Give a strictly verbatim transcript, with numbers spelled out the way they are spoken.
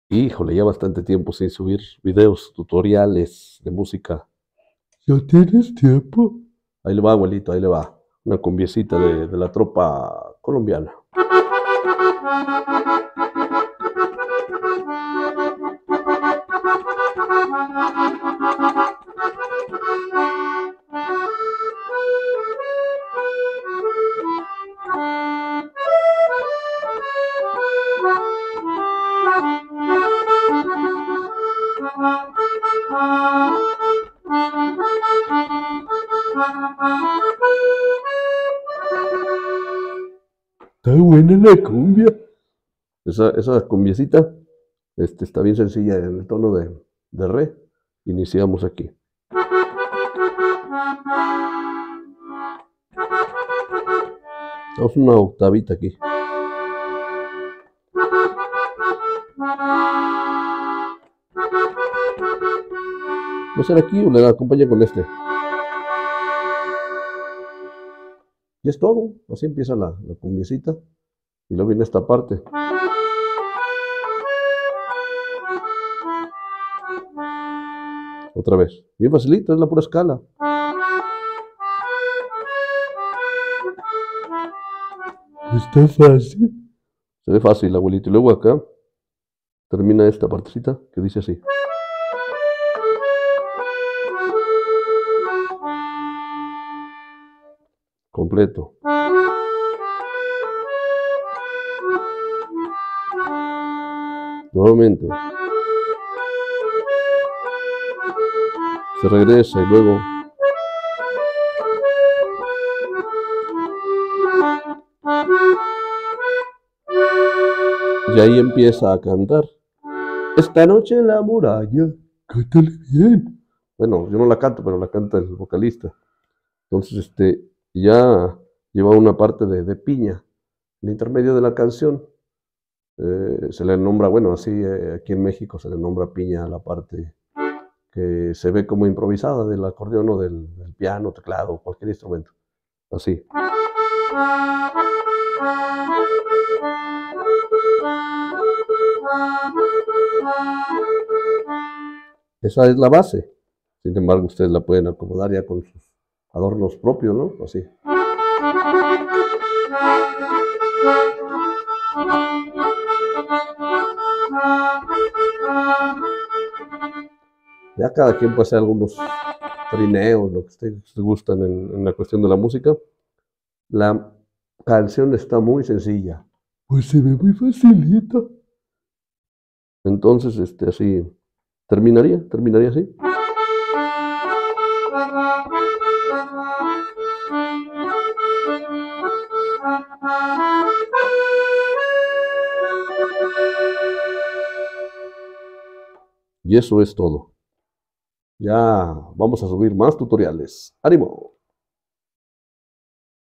Híjole, ya bastante tiempo sin subir videos, tutoriales de música. ¿Ya tienes tiempo? Ahí le va, abuelito, ahí le va. Una cumbiecita de, de la tropa colombiana. Está buena la cumbia. Esa, esa cumbiecita este, está bien sencilla en el tono de, de re. Iniciamos aquí. Damos una octavita aquí. Va a ser aquí o le acompaña con este. Y es todo. Así empieza la, la cumbiecita. Y luego viene esta parte. Otra vez. Bien facilito, es la pura escala. Está fácil. Se ve fácil, abuelito. Y luego acá termina esta partecita que dice así. Completo. Nuevamente. Se regresa y luego. Y ahí empieza a cantar. Esta noche en la muralla. Cántale bien. Bueno, yo no la canto, pero la canta el vocalista. Entonces, este, ya lleva una parte de, de piña. El intermedio de la canción eh, se le nombra, bueno, así eh, aquí en México se le nombra piña a la parte que se ve como improvisada del acordeón o del, del piano, teclado, cualquier instrumento. Así. Esa es la base. Sin embargo, ustedes la pueden acomodar ya con sus adornos propios, ¿no? Así. Ya cada quien puede hacer algunos trineos, lo que ustedes gustan en, en la cuestión de la música. La canción está muy sencilla. Pues se ve muy facilita. Entonces, este, así, terminaría, terminaría así. Y eso es todo. Ya vamos a subir más tutoriales. ¡Ánimo!